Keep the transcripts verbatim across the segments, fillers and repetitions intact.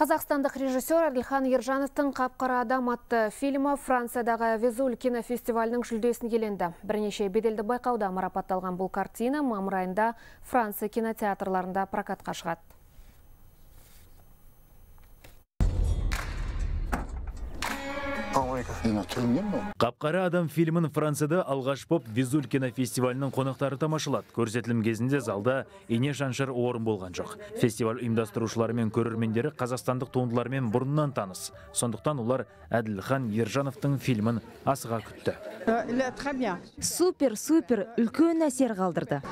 Қазақстандық режиссер Әділхан Ержановтың «Қап-қара адам» атты фильмі Франциядағы Везуль кинофестивалінің жүлдесін иеленді. Бірнеше беделді байқауда марапатталған бұл картина мамыр айында Франция кинотеатрларында прокатқа шығады. «Қап-қара адам» фильмін Францияда алғаш боп Везуль кинофестивалінің қонақтары тамашалады. Көрсетілім кезінде залда ине шаншыр орын болған жоқ. Фестиваль ұйымдастырушылары мен көрермендері қазақстандық туындылармен бұрыннан таныс. Сондықтан олар Әділхан Ержановтың фильмін асыға күтті. Супер, супер, үлкен әсер қалдырды.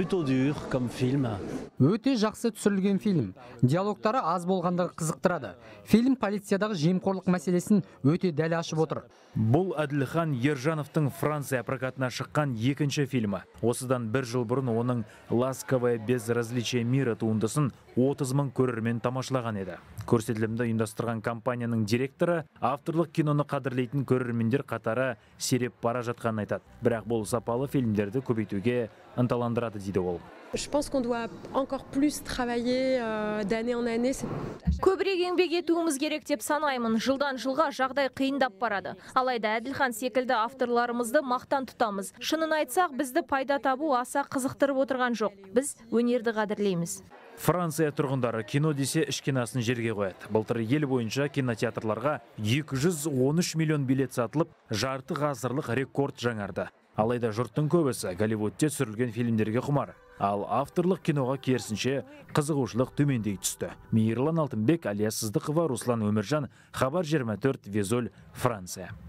Өте жақсы түсірілген фильм. Диалогтары аз болғандағы қызықтырады. Фильм полициядағы жемқорлық мәселесін өте дәл ашып отыр. Бұл Әділхан Ержановтың Франция прокатына шыққан екінші фильмі. Осыдан бір жыл бұрын оның «Ласковое безразличие мира» туындысын отыз мың көрермен тамашалаған еді. Көрсетілімді ұйымдастырған компанияның директоры авторлық киноны қадірлейтін көрермендер қатары сереп бара жатқанын айтады. Бірақ бұл сапалы фильмдерді көбейтуге ынталандырады дейді ол. Je pense qu'on doit encore plus travailler d'année en année. Көбірек еңбек етуіміз керек деп санаймын. Жылдан жылға жағдай қиындап барады. Алайда Әділхан секілді авторларымызды мақтан тұтамыз. Шынын айтсақ, бізді пайда табу аса қызықтырып отырған жоқ. Біз өнерді қадірлейміз. Франция тұрғындары кино десе ішкенасын жерге қояды. Былтыр ел бойынша кинотеатрларға екі жүз он үш миллион билет сатылып, жарты ғасырлық рекорд жаңарды. Алайда жұрттың көбісі Голливудте түсірілген фильмдерге құмар. Ал авторлық киноға керісінше қызығушылық төмендей түсті. Мейірлан Алтынбек, Алия Сыздықова, Руслан Өміржан, Хабар жиырма төрт, Везуль, Франция.